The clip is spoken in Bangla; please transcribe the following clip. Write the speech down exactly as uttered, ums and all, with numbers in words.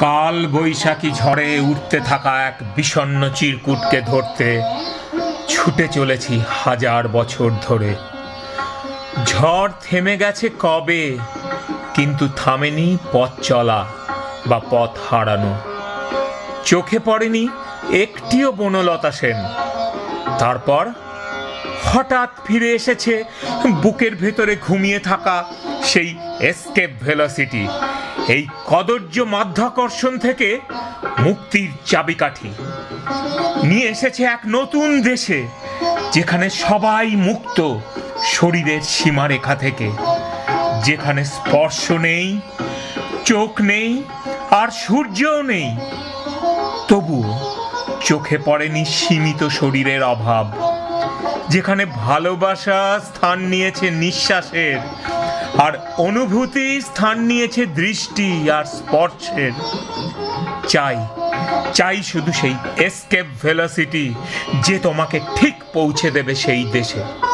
কাল বৈশাখী ঝড়ে উঠতে থাকা এক বিষণ্ণ চিরকুটকে ধরতে ছুটে চলেছি হাজার বছর ধরে। ঝড় থেমে গেছে কবে, কিন্তু থামেনি পথ চলা বা পথ হারানো। চোখে পড়েনি একটিও বনলতা সেন। তারপর হঠাৎ ফিরে এসেছে বুকের ভেতরে ঘুমিয়ে থাকা সেই এসকেপ ভেলোসিটি, এই কদর্য মাধ্যাকর্ষণ থেকে মুক্তির চাবিকাঠি নিয়ে এসেছে এক নতুন দেশে, যেখানে সবাই মুক্ত শরীরের সীমারেখা থেকে, যেখানে স্পর্শ নেই, চোখ নেই, আর সূর্যও নেই। তবুও চোখে পড়েনি সীমিত শরীরের অভাব, যেখানে ভালোবাসা স্থান নিয়েছে নিঃশ্বাসের, আর অনুভূতি স্থান নিয়েছে দৃষ্টি আর স্পর্শের। চাই চাই শুধু সেই এসকেপ ভেলোসিটি, যে তোমাকে ঠিক পৌঁছে দেবে সেই দেশে।